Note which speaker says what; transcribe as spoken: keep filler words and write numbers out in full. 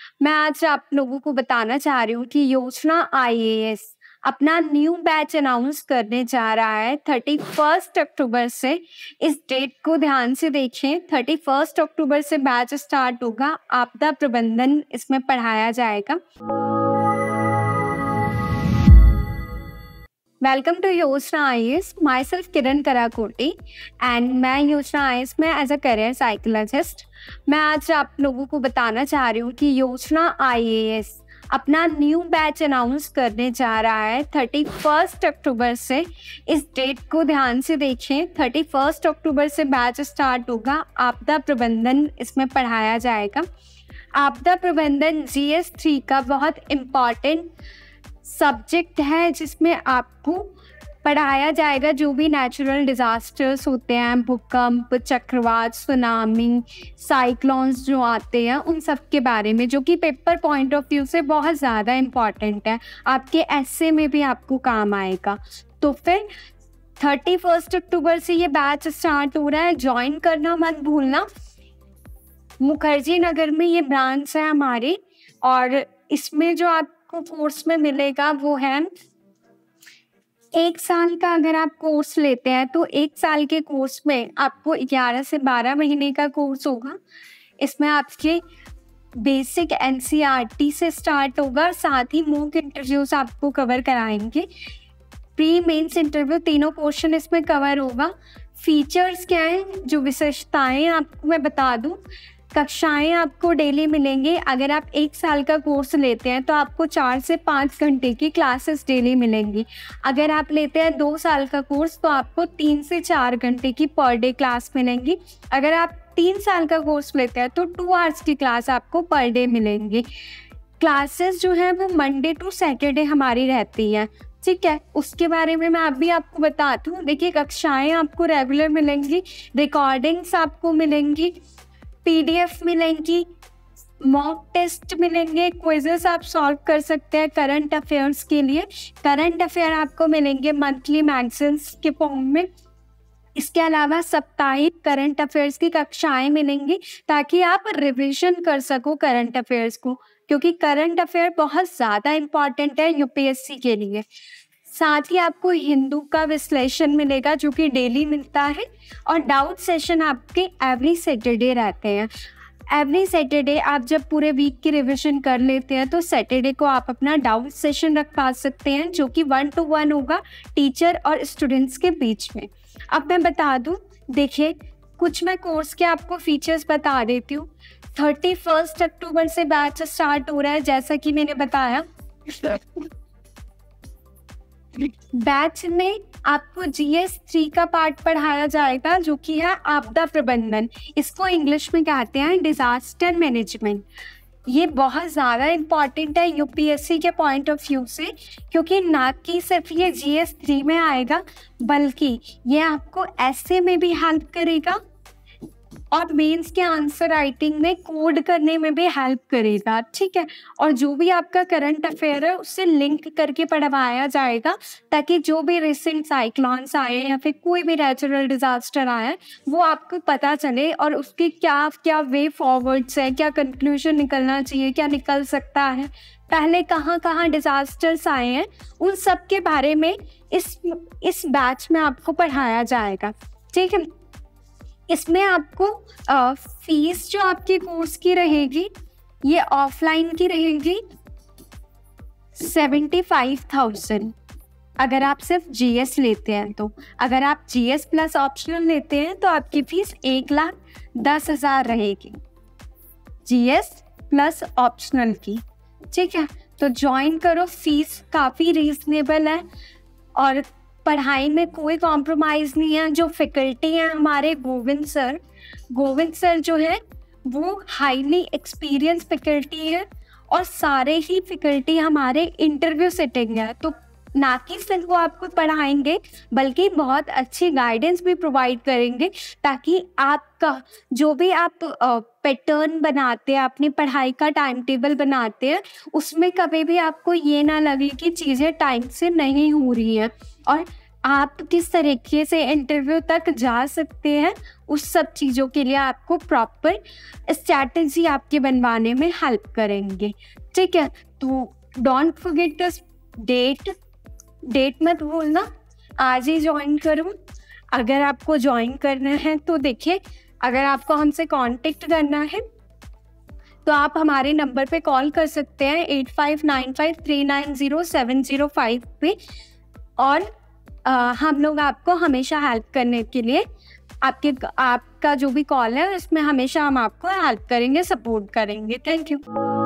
Speaker 1: मैं आज आप लोगों को बताना चाह रही हूँ कि योजना आई ए एस अपना न्यू बैच अनाउंस करने जा रहा है थर्टी फर्स्ट अक्टूबर से। इस डेट को ध्यान से देखें, थर्टी फर्स्ट अक्टूबर से बैच स्टार्ट होगा। आपदा प्रबंधन इसमें पढ़ाया जाएगा। Welcome to Yojana I A S. Myself Kiran Karakoti and मैं योजना आई ए एस में एज अ करियर साइकोलॉजिस्ट। मैं आज आप लोगों को बताना चाह रही हूँ कि योजना आई ए एस अपना न्यू बैच अनाउंस करने जा रहा है थर्टी फर्स्ट अक्टूबर से। इस डेट को ध्यान से देखें, थर्टी फर्स्ट अक्टूबर से बैच स्टार्ट होगा। आपदा प्रबंधन इसमें पढ़ाया जाएगा। आपदा प्रबंधन जी एस थ्री का बहुत इम्पॉर्टेंट सब्जेक्ट है, जिसमें आपको पढ़ाया जाएगा जो भी नेचुरल डिज़ास्टर्स होते हैं, भूकंप, चक्रवात, सुनामी, साइक्लोन्स जो आते हैं, उन सब के बारे में, जो कि पेपर पॉइंट ऑफ व्यू से बहुत ज़्यादा इम्पॉर्टेंट है। आपके एस्से में भी आपको काम आएगा। तो फिर थर्टी फर्स्ट अक्टूबर से ये बैच स्टार्ट हो रहा है। ज्वाइन करना मत भूलना। मुखर्जी नगर में ये ब्रांच है हमारी, और इसमें जो आप को कोर्स में मिलेगा वो है एक साल का। अगर आप कोर्स लेते हैं तो एक साल के कोर्स में आपको ग्यारह से बारह महीने का कोर्स होगा। इसमें आपके basic N C E R T से स्टार्ट होगा, साथ ही मॉक इंटरव्यूज आपको कवर कराएंगे। प्री मेंस इंटरव्यू, तीनों पोर्शन इसमें कवर होगा। फीचर्स क्या हैं, जो विशेषताएं आपको मैं बता दूं। कक्षाएं आपको डेली मिलेंगी। अगर आप एक साल का कोर्स लेते हैं तो आपको चार से पाँच घंटे की क्लासेस डेली मिलेंगी। अगर आप लेते हैं दो साल का कोर्स तो आपको तीन से चार घंटे की पर डे क्लास मिलेंगी। अगर आप तीन साल का कोर्स लेते हैं तो टू आवर्स की क्लास आपको पर डे मिलेंगी। क्लासेस जो है वो मंडे टू सैटरडे हमारी रहती हैं, ठीक है। उसके बारे में मैं अभी आपको बता दूँ। देखिए, कक्षाएँ आपको रेगुलर मिलेंगी, रिकॉर्डिंग्स आपको मिलेंगी, पी डी एफ मिलेंगी, मॉक टेस्ट मिलेंगे, क्विजेस आप सॉल्व कर सकते हैं करंट अफेयर्स के लिए। करंट अफेयर आपको मिलेंगे मंथली मैगजीन्स के फॉर्म में। इसके अलावा साप्ताहिक करंट अफेयर्स की कक्षाएं मिलेंगी, ताकि आप रिवीजन कर सको करंट अफेयर्स को, क्योंकि करंट अफेयर बहुत ज़्यादा इम्पॉर्टेंट है यू पी एस सी के लिए। साथ ही आपको हिंदू का विश्लेषण मिलेगा, जो कि डेली मिलता है, और डाउट सेशन आपके एवरी सैटरडे रहते हैं। एवरी सैटरडे आप जब पूरे वीक की रिवीजन कर लेते हैं तो सैटरडे को आप अपना डाउट सेशन रखवा सकते हैं, जो कि वन टू वन होगा टीचर और स्टूडेंट्स के बीच में। अब मैं बता दूं, देखिए कुछ मैं कोर्स के आपको फीचर्स बता देती हूँ। थर्टी फर्स्ट अक्टूबर से बैच स्टार्ट हो रहा है, जैसा कि मैंने बताया। बैच में आपको जी एस थ्री का पार्ट पढ़ाया जाएगा, जो कि है आपदा प्रबंधन। इसको इंग्लिश में कहते हैं डिजास्टर मैनेजमेंट। ये बहुत ज़्यादा इम्पॉर्टेंट है यू पी एस सी के पॉइंट ऑफ व्यू से, क्योंकि ना कि सिर्फ ये जी एस थ्री में आएगा, बल्कि ये आपको एस्से में भी हेल्प करेगा और मेंस के आंसर राइटिंग में कोड करने में भी हेल्प करेगा, ठीक है। और जो भी आपका करंट अफेयर है उससे लिंक करके पढ़वाया जाएगा, ताकि जो भी रिसेंट साइक्लोन्स आए या फिर कोई भी नेचुरल डिजास्टर आया वो आपको पता चले, और उसके क्या क्या वे फॉरवर्ड्स है, क्या कंक्लूजन निकलना चाहिए, क्या निकल सकता है, पहले कहाँ कहाँ डिजास्टर्स आए हैं, उन सब के बारे में इस इस बैच में आपको पढ़ाया जाएगा, ठीक है। इसमें आपको आ, फीस जो आपके कोर्स की रहेगी, ये ऑफलाइन की रहेगी सेवेंटी फाइव थाउजेंड। अगर आप सिर्फ जी एस लेते हैं तो। अगर आप जी एस प्लस ऑप्शनल लेते हैं तो आपकी फीस एक लाख दस हज़ार रहेगी, जी एस प्लस ऑप्शनल की, ठीक है। तो ज्वाइन करो, फीस काफ़ी रीजनेबल है और पढ़ाई में कोई कॉम्प्रोमाइज़ नहीं है। जो फैकल्टी हैं हमारे, गोविंद सर गोविंद सर जो है वो हाईली एक्सपीरियंस फैकल्टी है, और सारे ही फैकल्टी हमारे इंटरव्यू सिटिंग है। तो ना कि सिर्फ वो आपको पढ़ाएंगे, बल्कि बहुत अच्छी गाइडेंस भी प्रोवाइड करेंगे, ताकि आपका जो भी आप पैटर्न बनाते हैं, अपनी पढ़ाई का टाइम टेबल बनाते हैं, उसमें कभी भी आपको ये ना लगे कि चीज़ें टाइम से नहीं हो रही हैं। और आप किस तरीके से इंटरव्यू तक जा सकते हैं, उस सब चीज़ों के लिए आपको प्रॉपर स्ट्रैटेजी आपके बनवाने में हेल्प करेंगे। ठीक है, तो don't forget the date date मत भूलना, आज ही ज्वाइन करूँ। अगर आपको ज्वाइन करना है तो देखिए, अगर आपको हमसे कांटेक्ट करना है तो आप हमारे नंबर पे कॉल कर सकते हैं eight five nine five three nine zero seven zero five पे, और आ, हम लोग आपको हमेशा हेल्प करने के लिए, आपके आपका जो भी कॉल है उसमें हमेशा हम आपको हेल्प करेंगे, सपोर्ट करेंगे। Thank you.